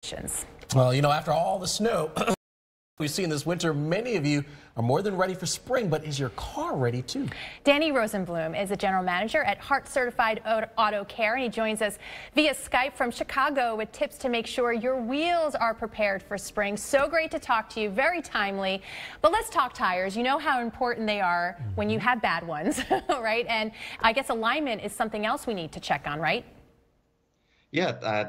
recommendations. Well, you know, after all the snow we've seen this winter, many of you are more than ready for spring, but is your car ready too? Danny Rosenblum is the general manager at Hart Certified Auto Care, and he joins us via Skype from Chicago with tips to make sure your wheels are prepared for spring. So great to talk to you, very timely. But let's talk tires. You know how important they are when you have bad ones, right? And I guess alignment is something else we need to check on, right? Yeah,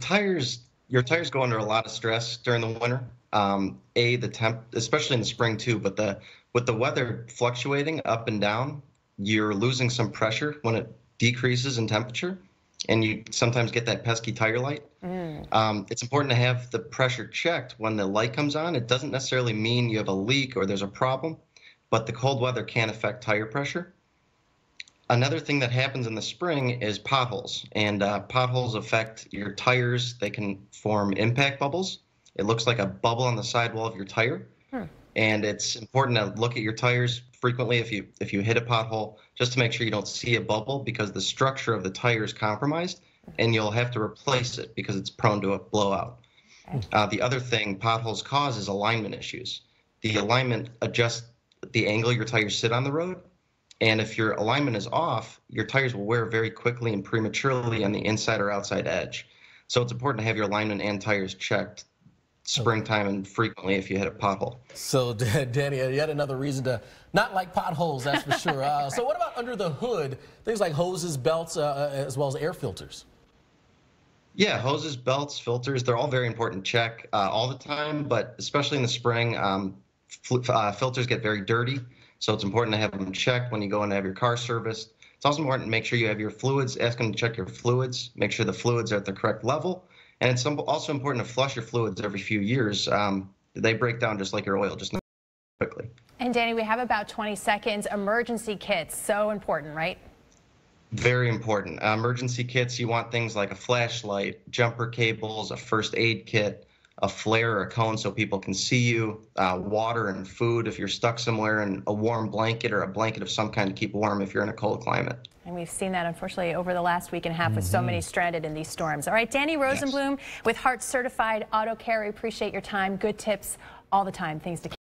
your tires go under a lot of stress during the winter. The temp, especially in the spring too, but with the weather fluctuating up and down, you're losing some pressure when it decreases in temperature, and you sometimes get that pesky tire light. It's important to have the pressure checked when the light comes on. It doesn't necessarily mean you have a leak or there's a problem, but the cold weather can affect tire pressure. Another thing that happens in the spring is potholes, and potholes affect your tires. They can form impact bubbles. It looks like a bubble on the sidewall of your tire, and it's important to look at your tires frequently if you hit a pothole, just to make sure you don't see a bubble, because the structure of the tire is compromised, and you'll have to replace it because it's prone to a blowout. The other thing potholes cause is alignment issues. The alignment adjusts the angle your tires sit on the road, and if your alignment is off, your tires will wear very quickly and prematurely on the inside or outside edge. So it's important to have your alignment and tires checked springtime and frequently if you hit a pothole. So, Danny, yet another reason to not like potholes, that's for sure. So what about under the hood? Things like hoses, belts, as well as air filters. Yeah, hoses, belts, filters, they're all very important to check all the time, but especially in the spring, filters get very dirty. So it's important to have them checked when you go in to have your car serviced. It's also important to make sure you have your fluids, ask them to check your fluids, make sure the fluids are at the correct level. And it's also important to flush your fluids every few years. They break down just like your oil, just not quickly. And Danny, we have about 20 seconds. Emergency kits, so important, right? Very important. Emergency kits, you want things like a flashlight, jumper cables, a first aid kit, a flare or a cone so people can see you, water and food if you're stuck somewhere, and a warm blanket or a blanket of some kind to keep warm if you're in a cold climate. And we've seen that, unfortunately, over the last week and a half with so many stranded in these storms. All right, Danny Rosenblum with Hart Certified Auto Care. We appreciate your time. Good tips all the time. Things to keep.